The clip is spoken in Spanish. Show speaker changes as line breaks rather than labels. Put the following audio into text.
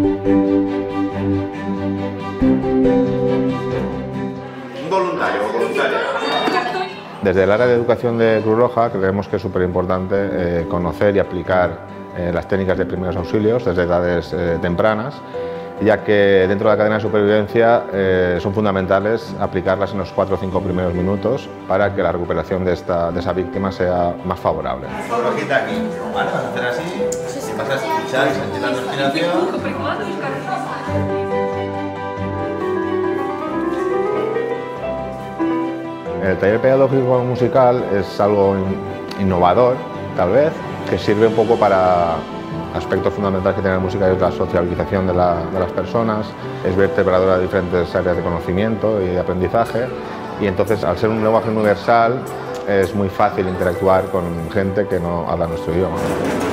Voluntario o voluntaria.
Desde el área de educación de Cruz Roja creemos que es súper importante conocer y aplicar las técnicas de primeros auxilios desde edades tempranas, ya que dentro de la cadena de supervivencia son fundamentales aplicarlas en los 4 o 5 primeros minutos para que la recuperación de esa víctima sea más favorable.
Una hojita aquí, ¿vale? Vas a hacer así y vas a escuchar y sentir la respiración.
El taller pedagógico musical es algo innovador, tal vez, que sirve un poco para aspectos fundamentales que tiene la música, es la sociabilización de las personas, es vertebradora de diferentes áreas de conocimiento y de aprendizaje, y entonces, al ser un lenguaje universal, es muy fácil interactuar con gente que no habla nuestro idioma.